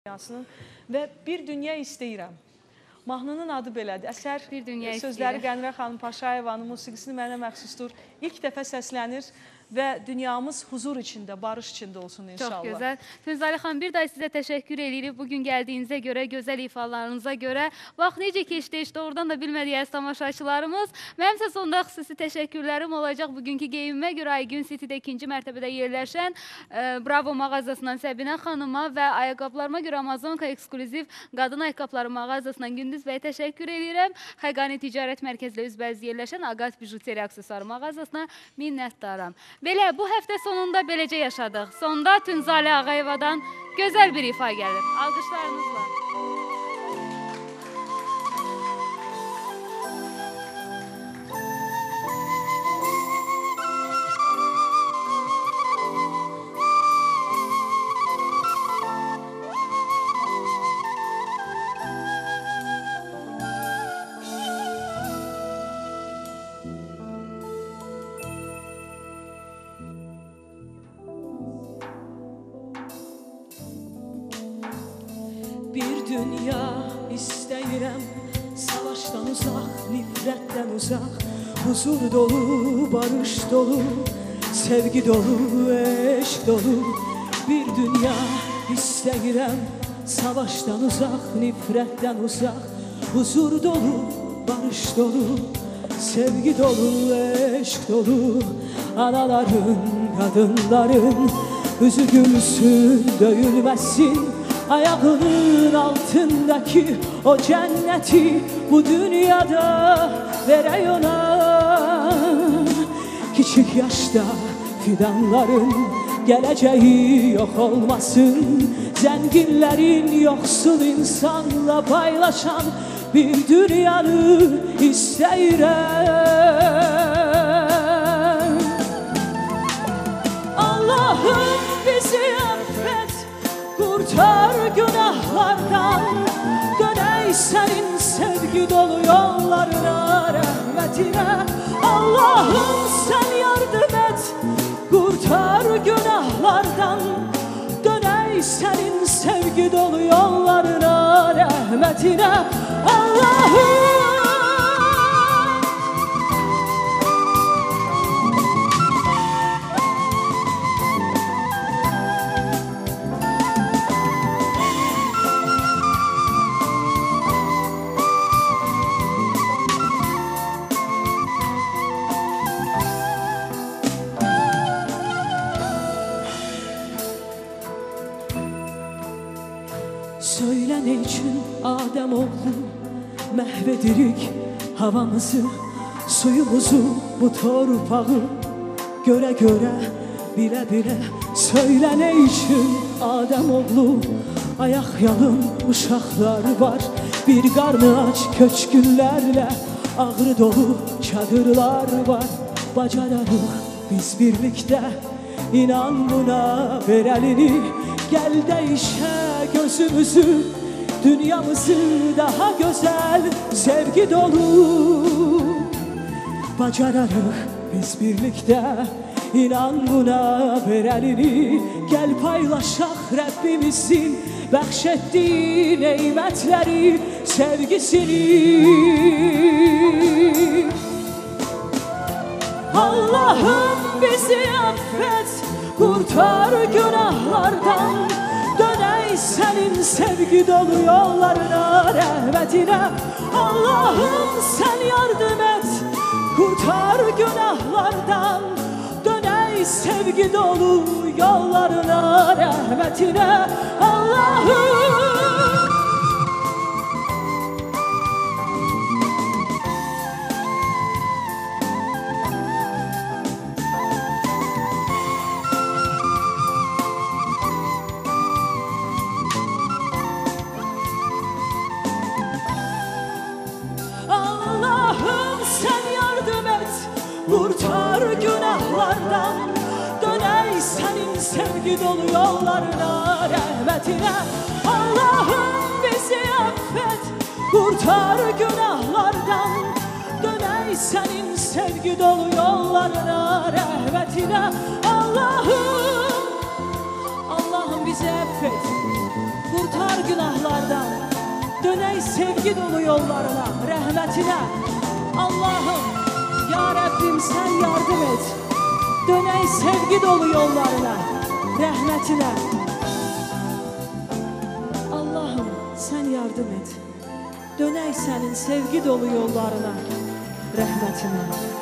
dünyasının və Bir Dünya İstəyirəm. Mahnının adı belədir. Əsər sözləri Qənirə xanım Paşayevanın, musiqisini mənə məxsusdur. İlk dəfə səslənir və dünyamız huzur içində, barış içində olsun inşallah. Çox gözəl. Tünzalə xanım, bir daha sizə təşəkkür edirik. Bugün gəldiyinizə görə, gözəl ifalarınıza görə. Vaxt necə keçdi, işte oradan da bilmədiyəz tamaşaçılarımız. Mənimsə sonda xüsusi təşəkkürlərim olacaq. Bugünkü geyimimə görə Aygün City'də 2-ci mərtəbədə yerləşən Bravo mağazasından Səbinə xanıma və ayaqqabılarıma görə Amazonka eksklüziv qadın ayaqqabıları mağazasından Gündüz bəyə təşəkkür edirəm. Xəqani Ticarət Mərkəzində üzbəyiz yerləşən Aqat Bijuteri Aksesuar mağazasına minnətdaram. Belə, bu həftə sonunda beləcə yaşadıq. Sonda Tünzalə Ağayevadan gözəl bir ifa gəlir. Alqışlarınızla. Bir dünya istəyirəm, savaşdan uzaq, nifrətdən uzaq, huzur dolu, barış dolu, sevgi dolu, eşq dolu. Bir dünya istəyirəm, savaşdan uzaq, nifrətdən uzaq, huzur dolu, barış dolu, sevgi dolu, eşq dolu. Anaların, qadınların üzü gülsün, döyülməsin. Ayağının altındaki o cenneti bu dünyada verey ona. Küçük yaşta fidanların geleceği yok olmasın. Zenginlerin yoksul insanla paylaşan bir dünyanı istəyirəm. Allah'ım bizi affet, kurtar günahlardan, döney senin sevgi dolu yollarına, rahmetine. Allah'ım sen yardım et, kurtar günahlardan, döney senin sevgi dolu yollarına, rahmetine. Allah'ım söyle ne için Adem oğlu məhvedirik havamızı, suyumuzu, bu torpağı göre göre, bile bile. Söyle ne için Adem oğlu ayak yalın uşaklar var, bir karnı aç köçkünlerle ağrı dolu çadırlar var. Bacararıq biz birlikte, inan buna, ver elini, gel değişe gözümüzü, dünyamızı daha güzel, sevgi dolu. Bacararıq biz birlikte, inan buna, ver elini, gel paylaşaq Rabbimizin bəxşetdiyi neymətləri, sevgisini. Allah'ım bizi affet, kurtar günahlardan, döney senin sevgi dolu yollarına, rahmetine. Allah'ım sen yardım et, kurtar günahlardan, döney sevgi dolu yollarına, rahmetine. Allah'ım kurtar günahlardan, döney senin sevgi dolu yollarına, rahmetine. Allah'ım bizi affet, kurtar günahlardan, döney senin sevgi dolu yollarına, rahmetine. Allah'ım, Allah'ım bizi affet, kurtar qurtar günahlardan. Dönək sevgi dolu yollarına, rəhmətinə. Allahım, ya Rəbbim sən yardım et. Dönək sevgi dolu yollarına, rəhmətinə. Allahım, sən yardım et. Dönək sənin sevgi dolu yollarına, rəhmətinə.